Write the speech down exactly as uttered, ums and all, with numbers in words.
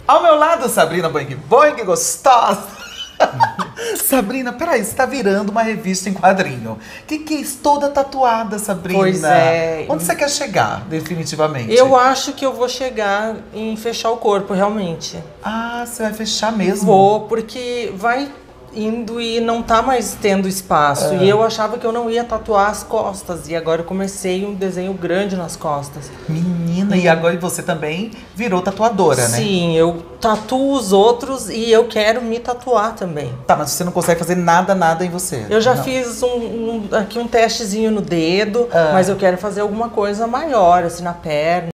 Ao meu lado, Sabrina Boing Boing, gostosa. Sabrina, peraí, você tá virando uma revista em quadrinho. Que que é isso? Toda tatuada, Sabrina. Pois é. Onde você quer chegar, definitivamente? Eu acho que eu vou chegar em fechar o corpo, realmente. Ah, você vai fechar mesmo? Vou, porque vai indo e não tá mais tendo espaço. É. E eu achava que eu não ia tatuar as costas. E agora eu comecei um desenho grande nas costas. Menina, e agora você também virou tatuadora, né? Sim, eu tatuo os outros e eu quero me tatuar também. Tá, mas você não consegue fazer nada, nada em você. Eu já Não. fiz um, um- aqui um testezinho no dedo, Ah. mas eu quero fazer alguma coisa maior, assim, na perna.